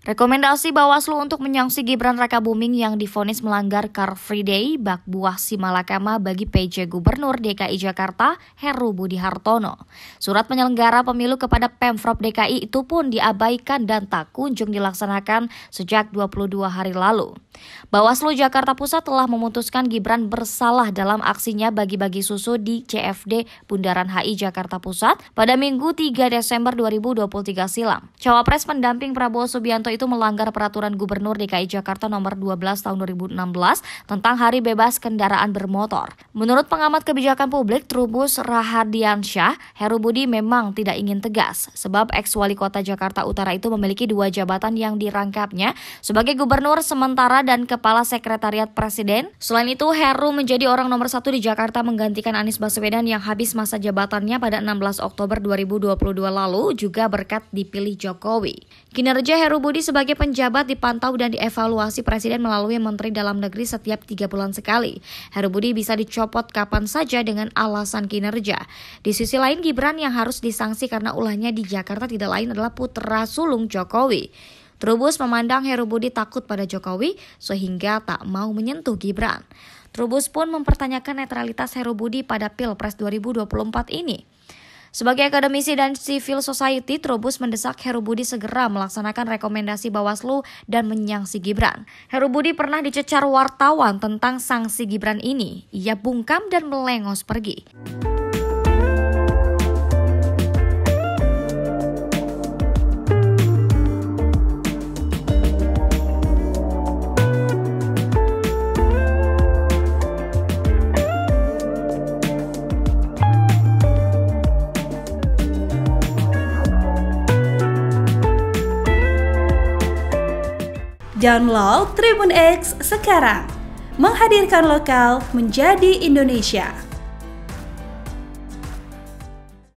Rekomendasi Bawaslu untuk menyangsi Gibran Rakabuming yang divonis melanggar Car Free Day bak buah simalakama bagi PJ Gubernur DKI Jakarta Heru Budi Hartono. Surat penyelenggara pemilu kepada Pemprov DKI itu pun diabaikan dan tak kunjung dilaksanakan sejak 22 hari lalu. Bawaslu Jakarta Pusat telah memutuskan Gibran bersalah dalam aksinya bagi-bagi susu di CFD Bundaran HI Jakarta Pusat pada Minggu 3 Desember 2023 silam. Cawapres pendamping Prabowo Subianto itu melanggar peraturan Gubernur DKI Jakarta nomor 12 tahun 2016 tentang hari bebas kendaraan bermotor. Menurut pengamat kebijakan publik Trubus Rahadiansyah, Heru Budi memang tidak ingin tegas sebab ex-wali kota Jakarta Utara itu memiliki 2 jabatan yang dirangkapnya sebagai gubernur sementara dan kepala sekretariat presiden. Selain itu, Heru menjadi orang nomor 1 di Jakarta menggantikan Anies Baswedan yang habis masa jabatannya pada 16 Oktober 2022 lalu juga berkat dipilih Jokowi. Kinerja Heru Budi sebagai penjabat dipantau dan dievaluasi Presiden melalui Menteri Dalam Negeri setiap 3 bulan sekali. Heru Budi bisa dicopot kapan saja dengan alasan kinerja. Di sisi lain, Gibran yang harus disangsi karena ulahnya di Jakarta tidak lain adalah putra sulung Jokowi. Trubus memandang Heru Budi takut pada Jokowi sehingga tak mau menyentuh Gibran. Trubus pun mempertanyakan netralitas Heru Budi pada Pilpres 2024 ini. Sebagai akademisi dan civil society, Trubus mendesak Heru Budi segera melaksanakan rekomendasi Bawaslu dan menyangsi Gibran. Heru Budi pernah dicecar wartawan tentang sanksi Gibran ini. Ia bungkam dan melengos pergi. Download Tribun X sekarang, menghadirkan lokal menjadi Indonesia.